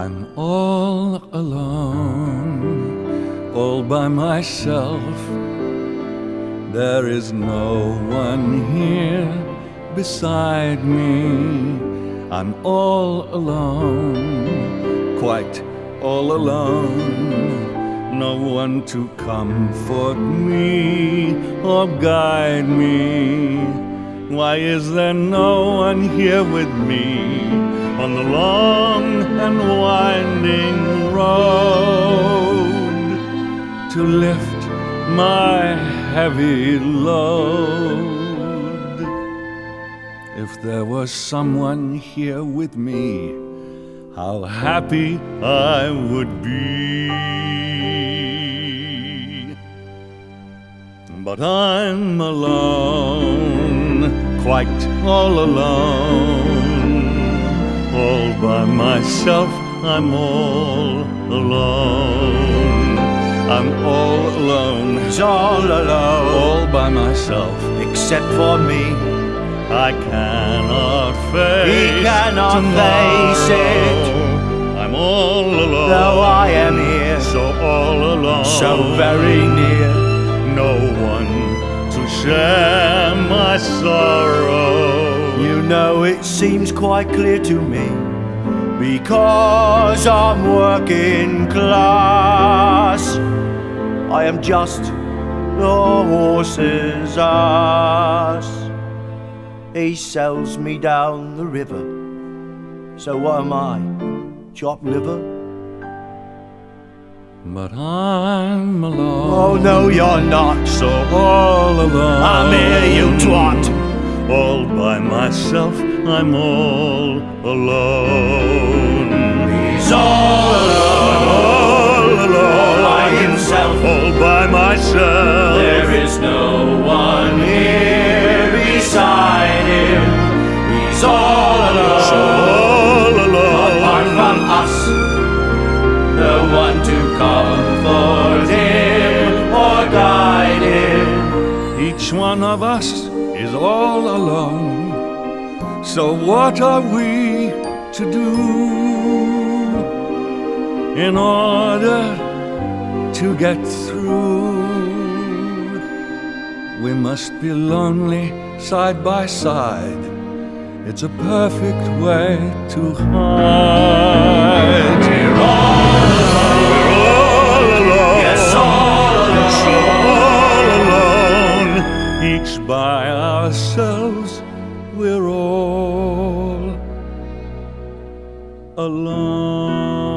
I'm all alone, all by myself. There is no one here beside me. I'm all alone, quite all alone. No one to comfort me or guide me. Why is there no one here with me on the long and winding road to lift my heavy load? If there was someone here with me, how happy I would be. But I'm alone, quite all alone. All by myself, I'm all alone. I'm all alone. He's all alone. All by myself. Except for me. I cannot face He cannot tomorrow. face it. I'm all alone. Though I am here, so all alone. so very near. No one to share my sorrow. You know it seems quite clear to me, because I'm working class. I am just the horse's ass. He sells me down the river. So what am I? Chopped liver? But I'm alone. Oh no, you're not. So all alone. I'm here, you twat. All by myself, I'm all alone. He's all alone. All alone. All by himself. All by myself. There is no one here beside him. He's all alone. So all alone. Apart from us, no one to comfort him or guide him. Each one of us is all alone. So what are we to do in order to get through? We must be lonely side by side. It's a perfect way to hide. We're all alone. We're all alone. Yes, all alone. So all alone. Each by ourselves, we're all alone.